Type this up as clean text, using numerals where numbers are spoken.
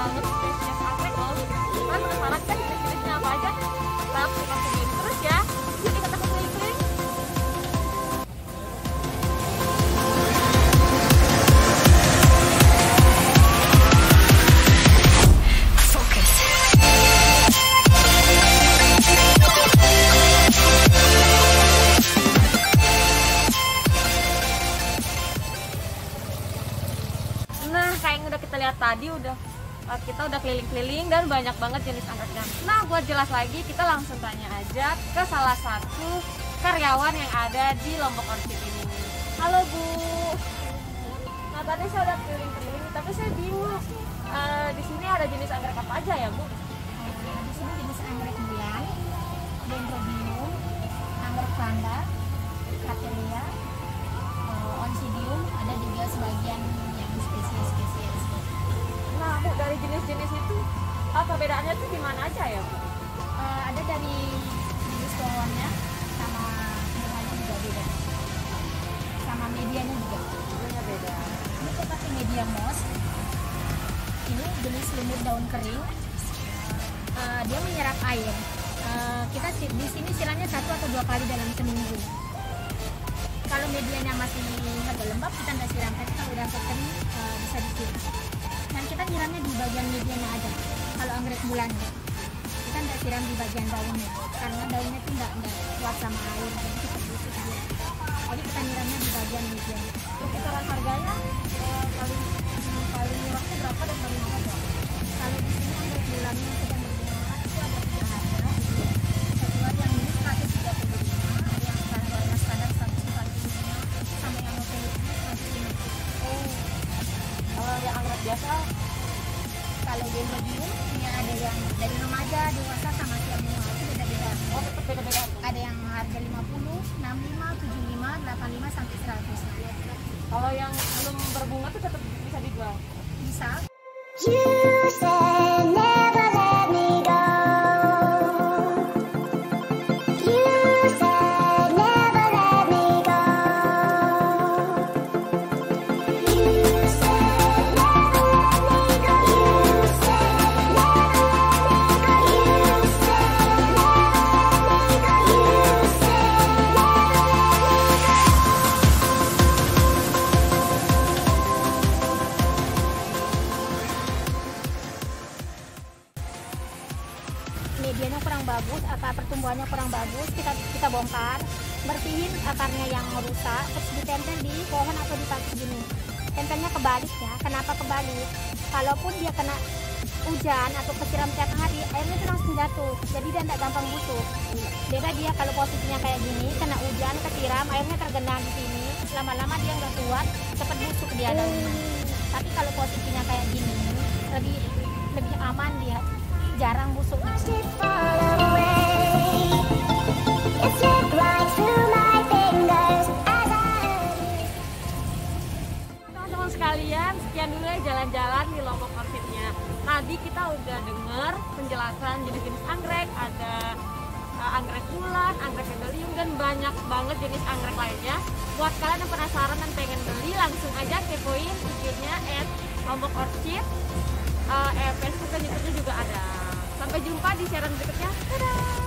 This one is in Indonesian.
banget spesies anggrek loh. Kalian penasaran kan jenis-jenisnya apa aja? Langsung pantengin terus ya. Yuk ikut aku keliling-keliling. Nah, kayak yang udah kita lihat tadi, kita udah keliling-keliling dan banyak banget jenis anggreknya. Nah, buat jelas lagi, kita langsung tanya aja ke salah satu karyawan yang ada di Lombok Orchid ini. Halo Bu. Nah, tadi saya udah keliling-keliling, tapi saya bingung. Di sini ada jenis anggrek apa aja ya Bu? Di sini jenis anggrek bulan, dendrobium, anggrek vanda, cattleya, oncidium, ada juga sebagian yang spesies-spesies. Nah Bu, dari jenis-jenis itu perbedaannya tuh di mana aja ya Bu? Ada dari jenis pohonnya sama bunganya juga beda, sama medianya juga. Bentuknya beda. Ini kita pakai media moss. Ini jenis lumut daun kering. Dia menyerap air. Kita di sini siramnya 1 atau 2 kali dalam seminggu. Kalau medianya masih agak lembab kita nggak siram, tapi kalau udah kering bisa disiram. Dan kita nyiramnya di bagian medianya aja. Kalau anggrek bulan kita nggak siram di bagian daunnya, karena daunnya itu nggak kuat sama air, jadi kita busuk dia. Jadi kita nyiramnya di bagian medianya. Untuk kisaran harganya paling murahnya berapa dan paling mahal berapa? Kalau di sini anggrek bulannya yang sedang berbunga itu ada 3 harga. Satu yang ini 135, ada yang harganya standar 145, sama yang hotel itu 150. Oh, kalau yang anggrek biasa, Kalau dendrobium ini ada yang dari remaja, dewasa, sama siap bunga, itu beda-beda. oh tetap beda-beda. Ada yang harga 50, 65, 75, 85 sampai 100. Kalau yang belum berbunga tuh tetap bisa dijual. Bisa. You said never let me go. You said never let me go. You said never let me go. You said never let me go. You said never let me go. You said never let me go. Medianya kurang bagus, akar pertumbuhannya kurang bagus, kita bongkar, bersihin akarnya yang rusak, terus ditempel di pohon atau di pakis gini. Tempelnya kebalik ya. Kenapa kebalik? Kalaupun dia kena hujan atau kesiram tiap hari, airnya itu langsung jatuh, jadi dia tidak gampang busuk. Beda dia kalau posisinya kayak gini, kena hujan, kesiram, airnya tergenang di sini, lama-lama dia nggak kuat, cepat busuk dia daunnya. Tapi kalau posisinya kayak gini, lebih aman dia, jarang busuk. Watched it fall away. It slipped right through my fingers as I. Teman-teman sekalian, sekian dulu ya jalan-jalan di Lombok Orchidnya. Tadi kita udah dengar penjelasan jenis-jenis anggrek, ada anggrek bulan, anggrek dendrobium, dan banyak banget jenis anggrek lainnya. Buat kalian yang penasaran dan pengen beli, langsung aja kepoin IG-nya @lombok_orchid. Facebook dan YouTube-nya juga ada. Sampai jumpa di siaran berikutnya. Dadah!